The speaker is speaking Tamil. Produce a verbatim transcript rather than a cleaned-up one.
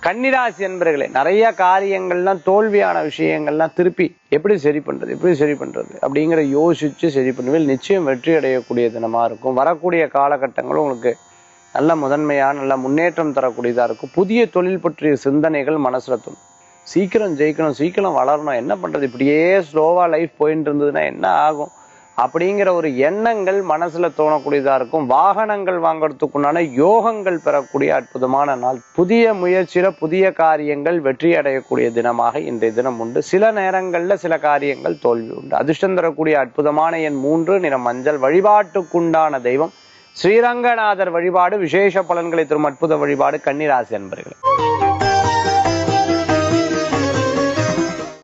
கன்னிராசி என்பர்களே, நிறைய காரியங்கள்லாம் தோல்வியான விஷயங்கள்லாம் திருப்பி எப்படி சரி பண்றது எப்படி சரி பண்றது அப்படிங்கிற யோசிச்சு சரி பண்ணுவேன். நிச்சயம் வெற்றி அடையக்கூடிய தினமா இருக்கும். வரக்கூடிய காலகட்டங்களும் உங்களுக்கு நல்ல முதன்மையான நல்ல முன்னேற்றம் தரக்கூடியதா இருக்கும். புதிய தொழில் பற்றிய சிந்தனைகள் மனசுல தோணும். சீக்கிரம் ஜெயிக்கணும், சீக்கிரம் வளரணும், என்ன பண்றது, இப்படியே ஸ்லோவா லைஃப் போயிட்டு இருந்ததுன்னா என்ன ஆகும் அப்படிங்கிற ஒரு எண்ணங்கள் மனசுல தோணக்கூடியதா இருக்கும். வாகனங்கள் வாங்கறதுக்குண்டான யோகங்கள் பெறக்கூடிய அற்புதமான நாள். புதிய முயற்சியில புதிய காரியங்கள் வெற்றி அடையக்கூடிய தினமாக இன்றைய தினம் உண்டு. சில நேரங்கள்ல சில காரியங்கள் தோல்வி உண்டு. அதிர்ஷ்டம் தரக்கூடிய அற்புதமான எண் மூன்று, நிறம் மஞ்சள். வழிபாட்டுக்குண்டான தெய்வம் ஸ்ரீரங்கநாதர் வழிபாடு. விசேஷ பலன்களை தரும் அற்புத வழிபாடு. கன்னிராசி அன்பர்களே.